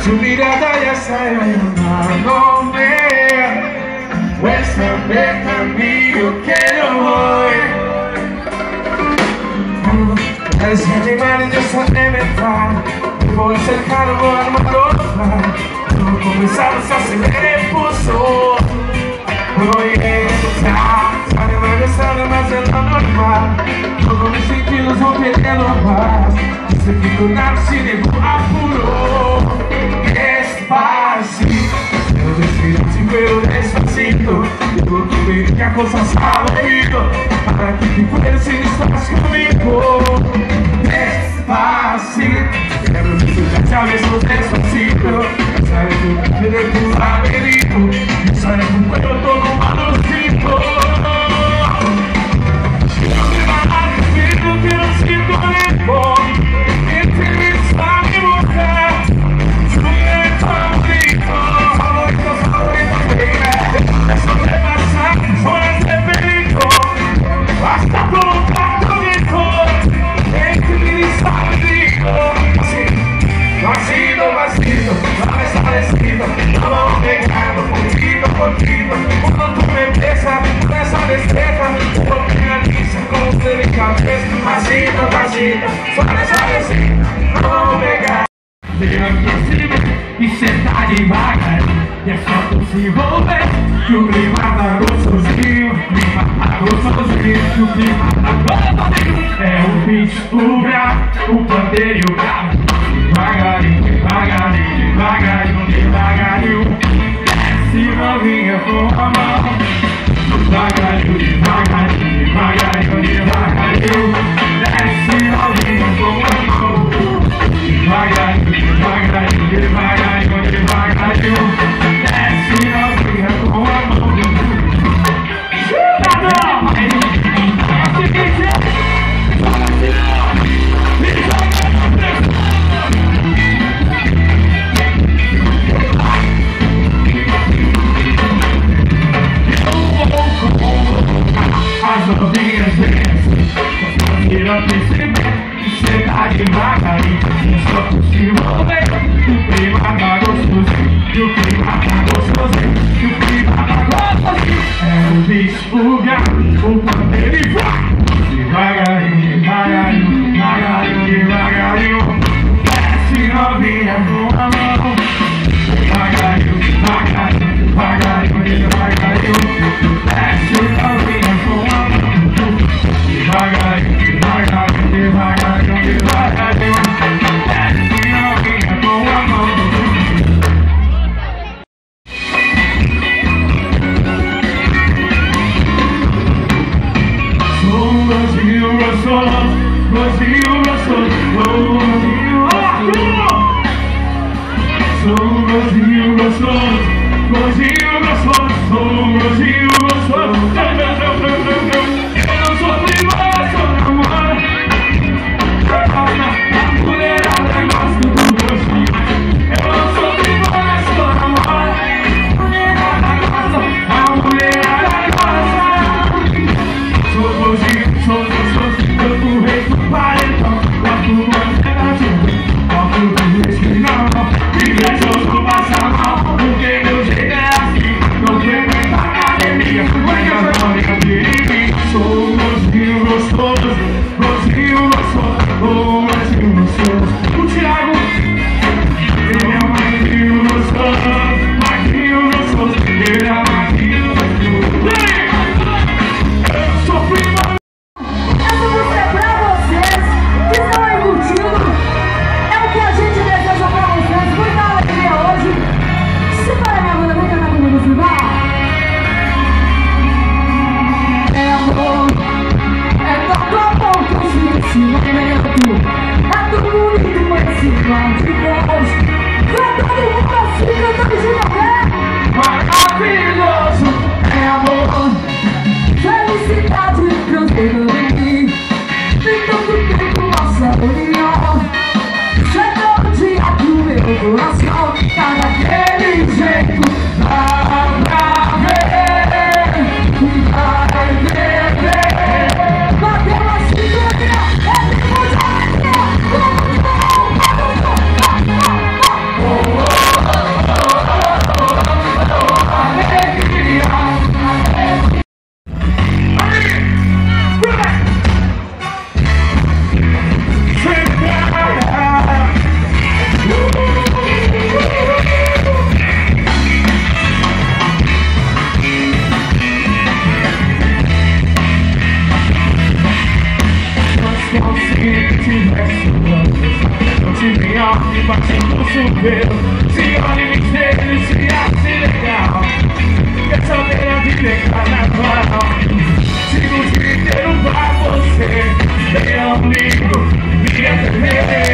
Su mirada ya está llamándome. Muéstrame el camino que yo voy. Ese animal ya está elemental. Voy cercano, voy armando todo comenzamos a hacer el pulso. Oye, sale más de lo normal. Todos mis sentidos vão querendo más. Sé que tu nada se levou apuro. Despacito, eu despacito, pero despacito. Digo que veio que a cosa está oído. Para que te puedas si estás conmigo. Despacito, quero que tu já sabes o despacito. Sabes tu de tu laberinto. Sabes tu cuerpo todo malocito. E sentar devagar, e é só possível ver que o clima tá gostosinho, o clima tá gostosinho, que o clima tá gostosinho. É o beat, o grave, o pandeiro e o grave. Devagarinho, devagarinho, devagarinho, devagarinho. Desce novinha com a mão. Devagarinho, devagarinho, devagarinho, devagarinho. Desce novinha com a mão. Devagarinho, devagarinho, devagarinho, devagarinho. Desce novinha com a mão. As novinhas descem, só perceber que cê tá devagarinho. Só possível ver que o clima tá gostosinho, que o clima tá gostosinho, que o clima tá gostosinho. É o bicho, o gato, o pandeiro e vai! Devagarinho, devagarinho, devagarinho, devagarinho. Desce novinha com a mão. Devagarinho, devagarinho, devagarinho, devagarinho. Desce novinha com a mão. Devagarinho, devagarinho, devagarinho, devagarinho. Desce novinha com a mão. Sou um Brasil gostoso, Brasil gostoso, Brasil gostoso. Sou um Brasil gostoso, Brasil gostoso, sou um Brasil gostoso. Eu não sou privado, sou namorado. A mulherada gosta do gostinho. Eu não sou privado, sou namorado. A mulherada gosta, a mulherada gosta. Sou gostoso, sou gostoso, eu tô rei do paredão. Quatro anos é da chuva, quatro vezes que não. E deixa eu passar mal, porque meu jeito é assim. Não frequento a academia, mas eu não me abri. Sou um gostinho gostoso, gostinho gostoso, oh, gostinho gostoso. O Thiago, ele é um maquinho gostoso, maquinho gostoso, ele é um maquinho gostoso. Eu sou primo. Essa música é pra vocês que estão aí curtindo. É o que a gente deseja pra vocês. Muita alegria hoje. Se para minha banda, vem cantar comigo no final. É amor, é todo amor que eu sinto nesse momento. É tudo bonito, mas se vai de Deus. Canta todo mundo assim, cantando de novo. Maravilhoso, É amor, felicidade, prazer em mim. Tem tanto tempo nossa união. Chegou o dia que o meu coração tá daquele jeito. Dá pra ver, vai ver. Bateu a cintura, é tempo de alegria. me bate no chuveiro. Se olha e me espelho, se acha legal. Quer saber a vida é carnaval. Sigo o dia inteiro pra você. Meu amigo, minha TV.